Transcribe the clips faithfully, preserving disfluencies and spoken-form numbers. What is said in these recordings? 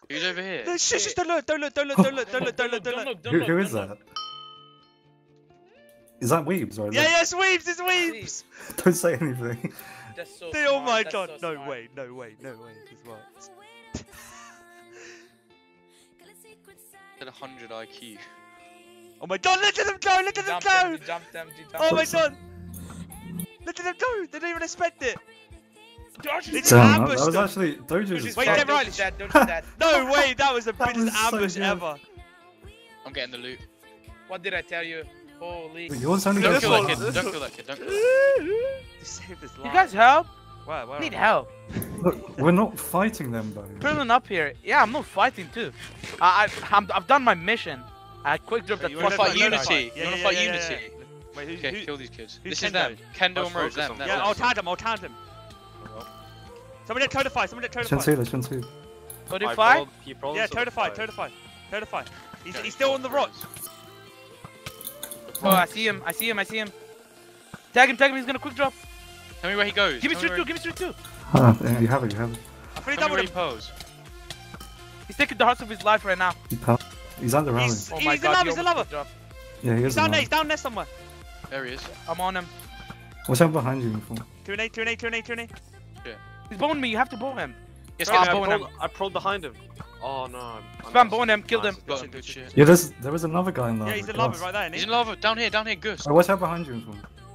Who's over here? No, shh, shh, don't look, don't look, don't look, don't look, don't look, don't look, don't look. Who, who is that? Is that Weebs or? Yeah, yeah, it's Weebs, it's Weebs. Don't say anything. That's so Oh smart, my that's god, so no smart. way, no way, no way, this works. At one hundred I Q. Oh my god, look at them go, look at them Jump them, go! you jump them, you jump Oh my them. god! Look at them go, they didn't even expect it! Josh It's is Damn, that, ambushed that was them. actually Doja's. Wait, Wait, dead, Dead don't Riley. shoot that, don't shoot that. No way, that was the That biggest was so ambush good. ever! I'm getting the loot. What did I tell you? Holy. Wait, yours only Don't goes kill for that one. kid. Don't kill that kid. Don't kill that kid. Just save his life. You guys help? Where, where? I need help. Look, we're not fighting them though. Pulling up here. Yeah, I'm not fighting too. I, I, I'm, I've done my mission. I quick dropped Wait, that you You wanna wanna fight fight- Unity? Yeah, You wanna yeah, fight yeah, yeah, Unity? yeah. Wait, who, Okay, who, kill these kids. who's This is Kendo? them. Kendall Let's and Rose. focus Them. on them, Yeah, them. I'll tag him, I'll tag him. Somebody get Codify, somebody get Shouldn't Codify. see this, shouldn't see. Codify? Yeah, Codify, Codify. Codify. He's, he's still on the rocks. Oh, I see him. I see him. I see him. Tag him. Tag him. He's gonna quick drop. Tell me where he goes. Give me Tell street where two. he- Give me street two. Ah, yeah, you have it, you have it. I fully Tell me doubled where he him. pose. He's taking the hearts of his life right now. He pa- He's at the rally. He's, Oh he's my in god. lava, he he's in almost lava. quick dropped. Yeah, he He's is. down in there, lava. he's down there somewhere. There he is. I'm on him. Watch out behind you, Info. two and eight, two and eight, two and eight, two and eight. He's bowing me. You have to bow him. Yes, Oh, get I'm him. bowing him. I prolled behind him. Oh no. I'm- I'm Spam nice. bowing him. Killed Nice. him. Got him. Good shit. Yeah, there's there was another guy in lava. Yeah, he's in lava Gus. right there, isn't He's he? in lava. Down here. Down here. Gus. Oh, watch out behind you, Info.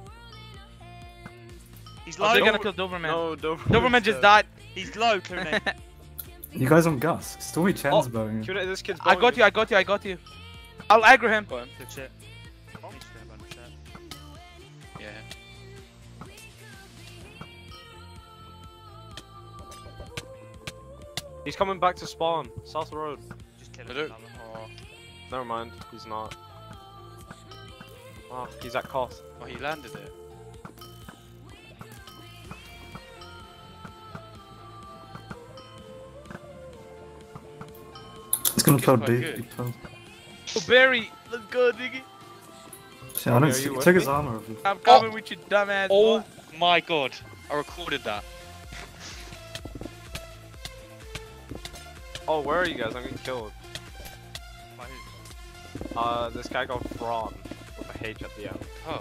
He's Oh, low. they're gonna kill Doberman. No, Doberman. Doberman just died. He's low, Kune. You guys on Gus? Stormy Chen's Oh, bowing you. Q- This kid's I got you. I got you. I got you. I'll aggro him. Got him. Good shit. Yeah. He's coming back to spawn. South Road. Just kill I him. don't- lava. Oh. Never mind. He's not. Oh, he's at Koth. Oh, he landed it. He's gonna He's throw quite deep. good. deep throw. Oh, Barry. Let's go, diggy. See, I don't are see. you He with took his me? armor off. I'm coming with you, dumbass. Oh boy. my god. I recorded that. Oh, where are you guys? I'm getting killed. By who? Uh, this guy got Braun with a H at the end. Oh.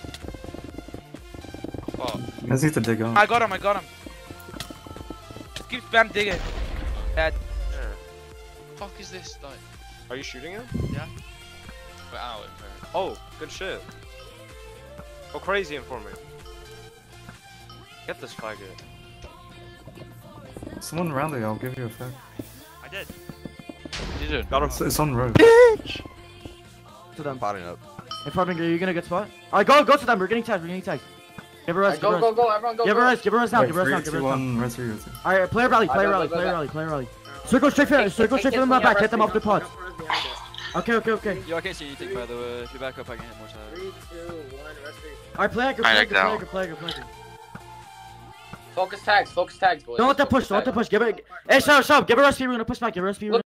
Fuck. You guys need to dig on. I got him. I got him. Just keep spam digging. Bad. Yeah. Fuck is this like? Are you shooting him? We're out. Bro. Oh, good shit. Go crazy in for me. Get this faggot. Someone around there, I'll give you a fair. I did. You did. Got him. It's, it's on road. Bitch! To them. Spotting up. Hey, Farming, are you gonna get spot? Alright, go, go to them. We're getting tagged. We're getting tagged. Give her rest. Go, give her go, rest. go, everyone go, Give her go. rest. Give her rest now. Wait, Give her rest three, now. Give her two, rest now. one, red three, red three. Alright, player rally. Player go, rally. go, go, Player go. rally. Player rally. Circle straight for circle straight for them. Not back. Hit them off the pod. Okay, okay, okay. Yo, I can't see anything by the way. If you back up, I can hit more times. Three, two, one, rest three. Alright, play good, play good, play good, play good, play good. Focus tags, focus tags, boys. Don't let that push. Don't let that push. Give it. Hey, shout, shout. Give her rest. We're gonna push back. Give her rest. We're gonna